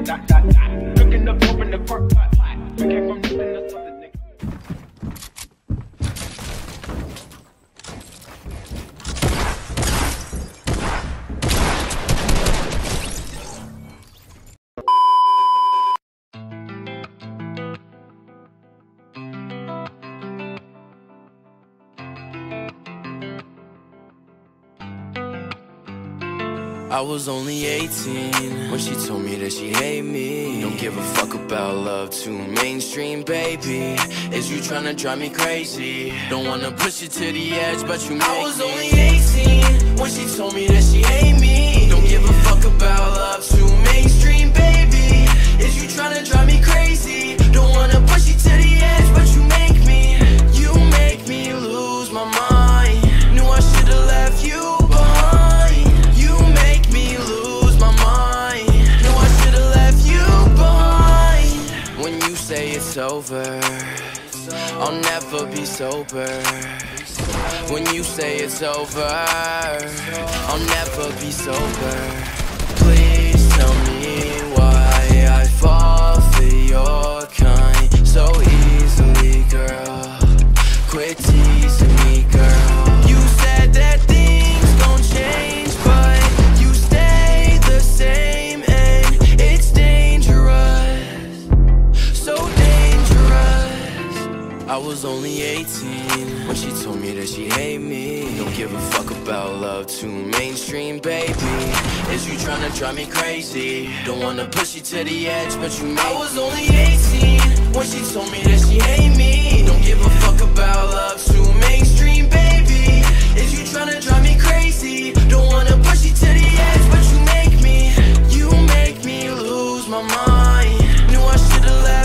Cooking up dope in the park pot. We came from nothing to something, nigga. I was only 18 when she told me that she hate me. Don't give a fuck about love, too mainstream, baby. Is you tryna drive me crazy? Don't wanna push you to the edge, but you make me. I was only 18 when she told me that she hate me. Don't give a fuck about love, too mainstream, baby. Is you tryna drive me crazy? Don't wanna push you to the edge, but you make me. You make me lose my mind. Knew I should've left you behind. You make me lose my mind. Knew I should've left you behind. When you say it's over, I'll never be sober. When you say it's over, I'll never be sober. Please tell me why I fall for your kind so easily, girl. Quit teasing me, girl. You said that things don't change, but you stay the same, and it's dangerous, so dangerous. I was only 18 when she told me that she hate me. Don't give a fuck about love, too mainstream, baby. Is you tryna drive me crazy? Don't wanna push you to the edge, but you make me. I was only 18 when she told me that she hate me. Don't give a fuck about love, too mainstream, baby. Is you tryna drive me crazy? Don't wanna push you to the edge, but you make me. You make me lose my mind. Knew I should've left